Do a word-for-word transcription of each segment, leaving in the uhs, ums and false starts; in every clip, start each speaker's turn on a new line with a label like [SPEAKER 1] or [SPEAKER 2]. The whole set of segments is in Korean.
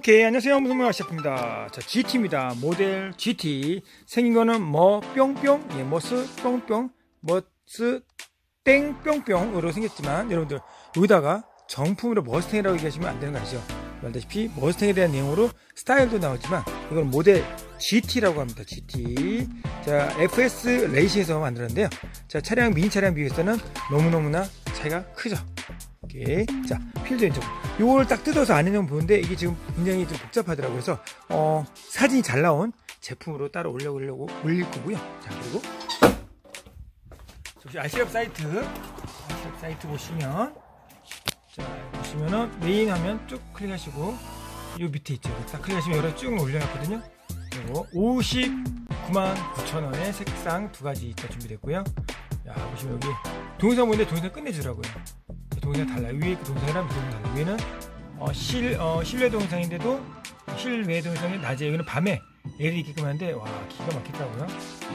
[SPEAKER 1] 오케이, 안녕하세요. 무슨 말 셰프입니다. 자, 지티입니다. 모델 지티. 생긴 거는 뭐 뿅뿅, 예, 머스 뿅뿅, 머스 땡 뿅뿅으로 생겼지만 여러분들 여기다가 정품으로 머스탱이라고 얘기하시면 안 되는 거 아시죠? 알다시피 머스탱에 대한 내용으로 스타일도 나오지만 이건 모델 지티라고 합니다. 지티. 자, 에프에스 레이싱에서 만들었는데요. 자, 차량 미니 차량 비교해서는 너무너무나 차이가 크죠. 오케이. 자, 필드 왼쪽. 요걸 딱 뜯어서 안에 좀 보는데 이게 지금 굉장히 좀 복잡하더라고요. 그래서 어, 사진이 잘 나온 제품으로 따로 올려보려고 올릴 거고요. 자, 그리고 혹시 알씨랍 사이트, 알씨랍 사이트 보시면, 자, 보시면은 메인 화면 쭉 클릭하시고 요 밑에 있죠. 딱 클릭하시면 여러 쭉 올려놨거든요. 그리고 오십구만 구천 원의 색상 두 가지 있다 준비됐고요. 야, 보시면 여기 동영상 보는데 동영상 끝내주더라고요. 동영상 달라요. 위에 그 동영상이랑 밑에 동영상 달라요. 위에는 어, 실, 어, 실내 동영상인데도 실외 동영상이 낮에, 여기는 밤에 엘이디 있게끔 하는데 와, 기가 막히더라고요.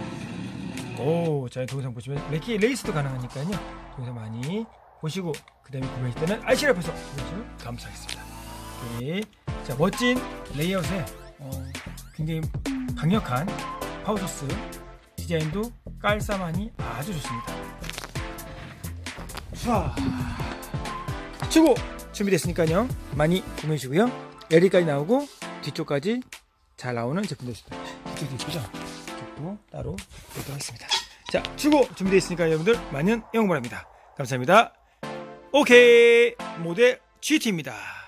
[SPEAKER 1] 오, 자, 동영상 보시면 레키 레이스도 가능하니까요. 동영상 많이 보시고 그 다음에 구매하실 때는 알씨랍에서 구매하시면 감사하겠습니다. 오케이. 자, 멋진 레이아웃에 어, 굉장히 강력한 파워소스 디자인도 깔쌈하니 아주 좋습니다. 자, 치고 준비됐으니까요. 많이 구매해주시고요. 엘이디까지 나오고 뒤쪽까지 잘 나오는 제품도 있습니다. 뒤쪽도 있죠. 뒤쪽도 따로 보도록 하겠습니다. 자, 치고 준비되어 있으니까 여러분들 많은 응원 바랍니다. 감사합니다. 오케이, 모델 지티입니다.